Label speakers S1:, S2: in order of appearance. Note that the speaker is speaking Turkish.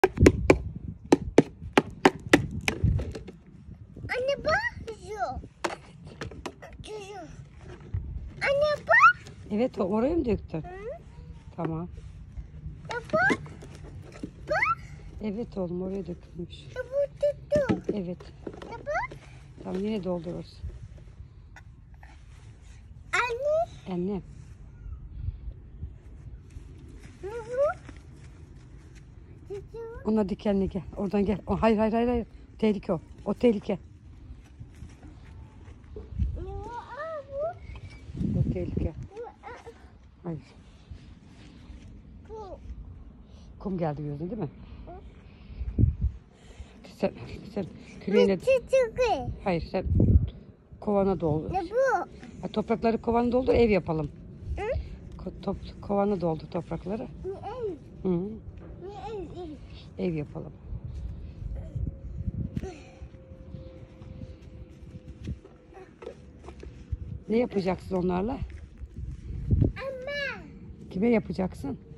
S1: Anne bak. Anne bak.
S2: Evet, oraya mı döktün?
S1: Hı?
S2: Tamam.
S1: Bak.
S2: Evet oğlum, oraya dökülmüş.
S1: Bu tuttu.
S2: Evet.
S1: Bak.
S2: Tamam, yine doldururuz.
S1: Anne.
S2: Anne.
S1: Bu. Tuttu.
S2: Ona dikenli gel. Oradan gel. O, hayır hayır hayır hayır. Tehlike o. O tehlike.
S1: Bu.
S2: O tehlike.
S1: Bu.
S2: Hayır.
S1: Bu.
S2: Kum geldi gözüne değil mi?
S1: Hı.
S2: Sen küreğine...
S1: Tuttu.
S2: Hayır, sen kovana doldur.
S1: Ne bu?
S2: Toprakları kovana doldur, ev yapalım.
S1: Hı?
S2: Kovana doldur toprakları.
S1: Ne ev?
S2: Hı.
S1: Ne ev?
S2: Ev yapalım. Ne yapacaksın onlarla?
S1: Ama.
S2: Kime yapacaksın?